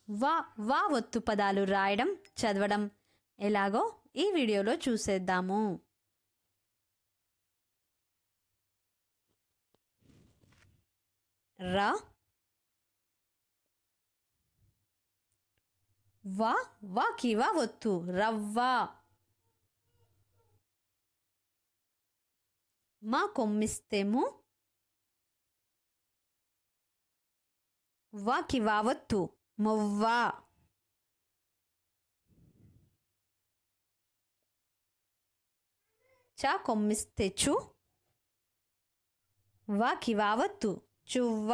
వా వా ఒత్తు పదాలు రాయడం చదవడం ఎలాగో ఈ వీడియోలో చూసేద్దాము. ర వా వాకి వా ఒత్తు రవ్వ. మా కొమ్మిస్తేము వాకి వా ఒత్తు మువ్వ. చా కొమ్మిస్తే చు వాకి వా ఒత్తు చువ్వ.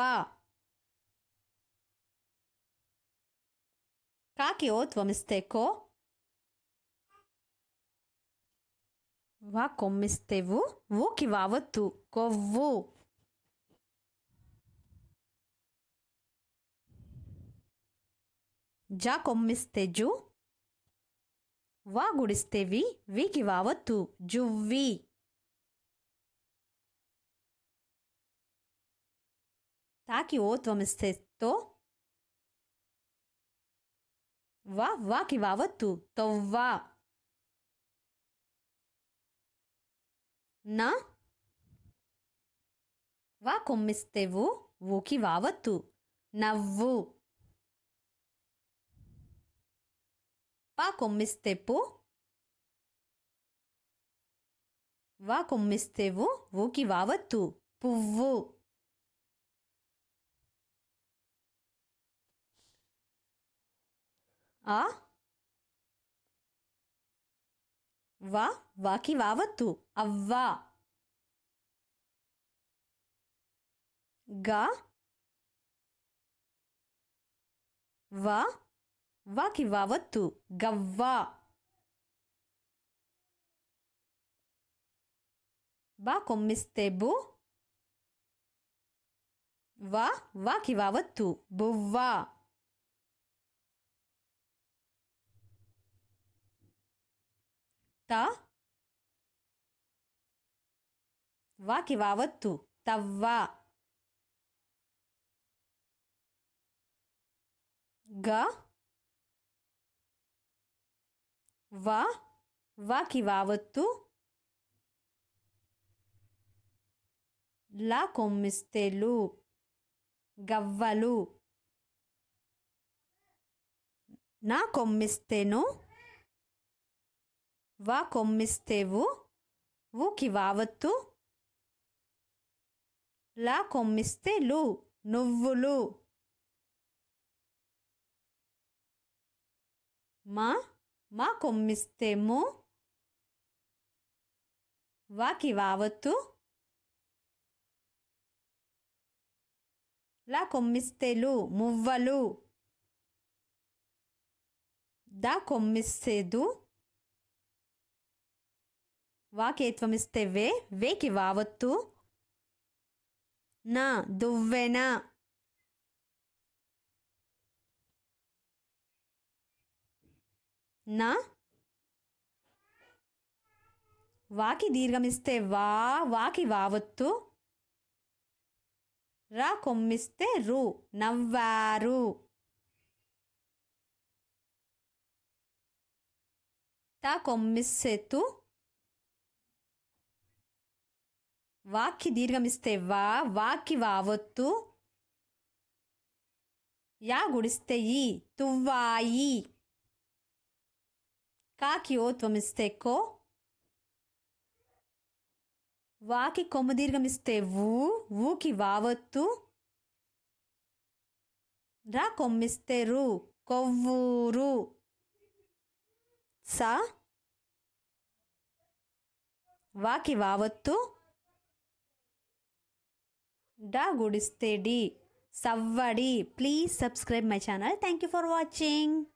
కాకి ఓత్వమిస్తే కో వా కొమ్మిస్తే వు ఊకి వా ఒత్తు కొవ్వు. జా కొమ్మిస్తే జు వా గుడిస్తే వి వీకి వా ఒత్తు జువ్వి. తాకి ఓత్వమిస్తే తో వా వాకి వా ఒత్తు తొవ్వ. నా వా కొమ్మిస్తే వు ఊకి వా ఒత్తు నవ్వు. పా కొమ్మిస్తే పు వా కొమ్మిస్తే వు ఊకి వా ఒత్తు పువ్వు. ఆ వా వాకి వా ఒత్తు అవ్వ. గా వా వాకి వా ఒత్తు గవ్వ. బా కొమ్మిస్తే బు వా వాకి వా ఒత్తు బువ్వ. త వాకి వా ఒత్తు తవ్వ. గ వా వాకి వా ఒత్తు లా కొమ్మిస్తే లు గవ్వలు. నా కొమ్మిస్తేను వా కొమ్మిస్తే వు ఊకి వా ఒత్తు లా కొమ్మిస్తే లు నువ్వులు. మా మా కొమ్మిస్తే ము వాకి వా ఒత్తు లా కొమ్మిస్తే లు మువ్వలు. దా కొమ్మిస్తే దు వాకేత్వమిస్తే వే వేకి వా ఒత్తు నా దువ్వెన. నా వాకి దీర్ఘమిస్తే వా వాకి వా ఒత్తు రా కొమ్మిస్తే రు నవ్వారు. తా కొమ్మిస్తే తు వాకి దీర్ఘమిస్తే వా వాకి వా ఒత్తు యా గుడిస్తే ఈ తువ్వాయి. కాకి ఓత్వమిస్తే కో వాకి కొమ్ము దీర్ఘమిస్తే వు ఊకి వా ఒత్తు రా కొమ్మిస్తే రు కొవ్వూరు. సా వాకి వా ఒత్తు డా గుడిస్తే డి సవ్వడి. Please subscribe my channel. Thank you for watching.